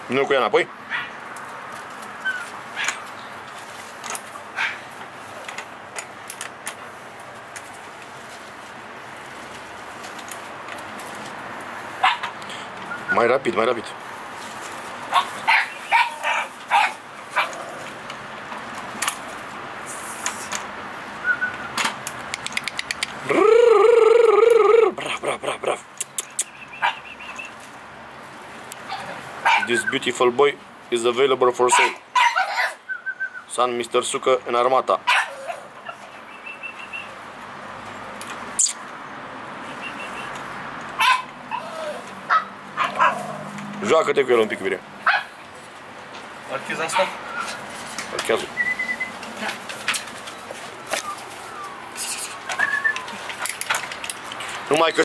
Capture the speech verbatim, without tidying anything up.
Nu cu ea înapoi? Mai rapid, mai rapid. Brav, brav, brav, brav. This beautiful boy is available for sale. Son mister Sucă în armata. Joacă-te cu el un pic, Virea. Marchezi asta? Marchează. Numai că